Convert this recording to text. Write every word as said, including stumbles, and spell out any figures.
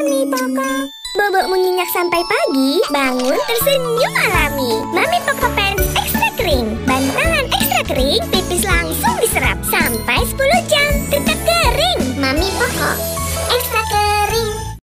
Mami Poko. Bobok menginyak sampai pagi, bangun tersenyum alami. Mami Poko Pants Extra Kering. Bantalan ekstra kering, pipis langsung diserap sampai sepuluh